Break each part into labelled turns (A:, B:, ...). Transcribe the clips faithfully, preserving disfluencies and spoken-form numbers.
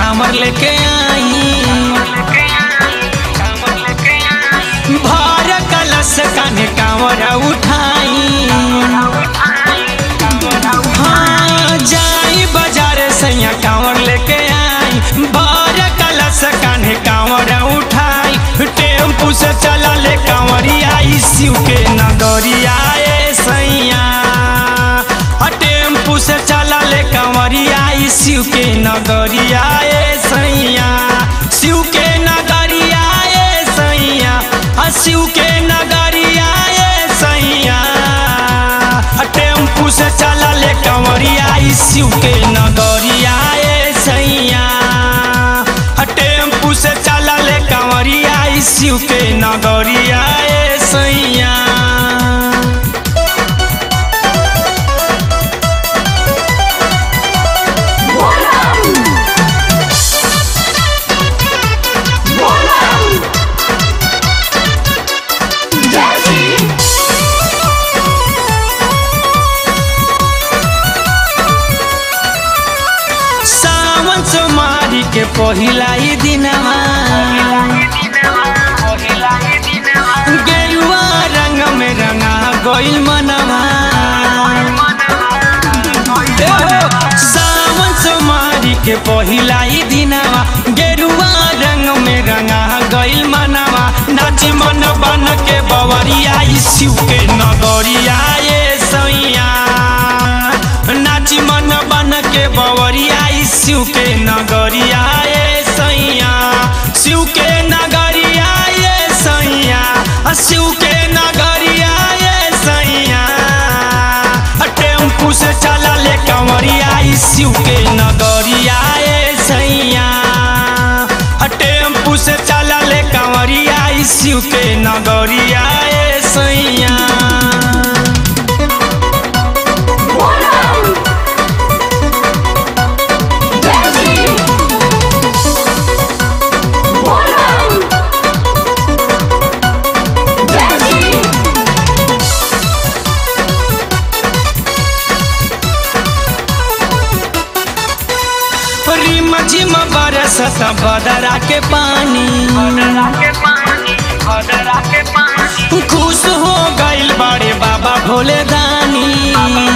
A: कांवर लेके आई भार कलश कान्हे कांवर उठाई। हाँ जाई बाजार सैया कांवर लेके आई भार कलश कान्हे कांवर उठाई। टेम्पू से चला ले कांवरिया शिव के नगरिया ए सैया। टेम्पू से चला ले कांवरिया शिव के नगरिया ए सैया। शिव के नगरिया ए सैया शिव के नगरिया ए सैया। टेम्पू से चला ले कांवरिया शिव के नगरिया ए सैया। टेम्पू से चला ले कांवरिया शिव के नगरिया ए सैया। सावन सोमवारी के पहिला ही दिनवा गेरुआ रंग में रंगा गइल मनवा। सावन सोमवारी के पहिला ही दिनवा गेरुआ रंग में रंगा गइल मनवा। नाची मन बन के बवरिया शिव के नगरिया ए सैया। नाची मन बन के बवरिया शिव के नगरिया ए सैया। शिव के नगरिया ए सैया शिव के नगरिया ए सैया। टेम्पू से चला ले कांवरिया शिव के नगरिया ए सैया। टेम्पू से चला ले कांवरिया शिव के नगरिया ए सैया। झिम बरसत बदरा के पानी खुश हो गइल बड़े बाबा भोले दानी।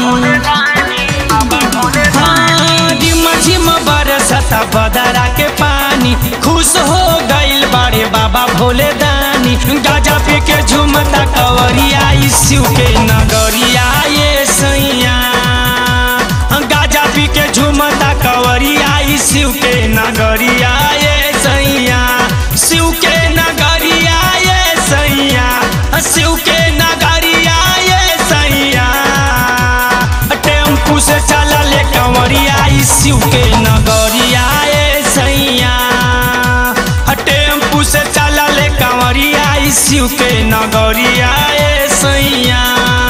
A: हाँ झिम बरसत बदरा के पानी खुश हो गइल बड़े बाबा भोले दानी। गाजा पी के झुमता कंवरिया शिव के नगरिया ए सैया। गाजा पी के झुमता कंवरिया शिव के नगरिया ए सैया। शिव के नगरिया ए सैया शिव के नगरिया ए सैया। टेम्पू से चला ले कंवरिया शिव के नगरिया ए सैया। टेम्पू से चला ले कंवरिया शिव के नगरिया ए सैया।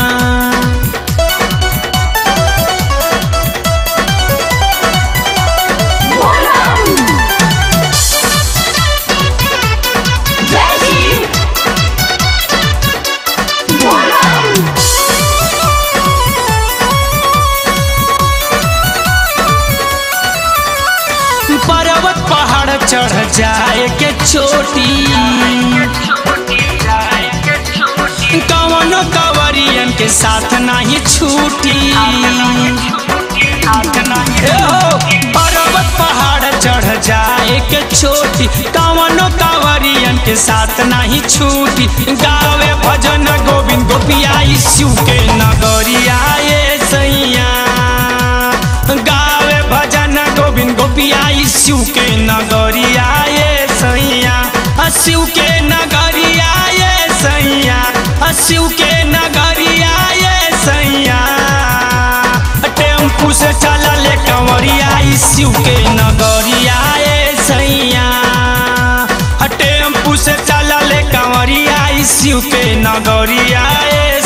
A: पर्वत पहाड़ चढ़ जाए के चोटी कवनो कंवरियन के साथ नहीं छूटी। पर्वत पहाड़ चढ़ जाए के चोटी कवनो कंवरियन के साथ नहीं छूटी। गावे भजन गोविंद गोपिया शिव के नगरिया ए सैया। गावे भजन गोविंद गोपिया शिव के नगरिया ए सैया। शिव के नगरिया ए सैया शिव के नगरिया ए सैया। टेम्पू से चला ले कंवरिया शिव के नगरिया ए सैया। टेम्पू से चला ले कंवरिया शिव के नगरिया ए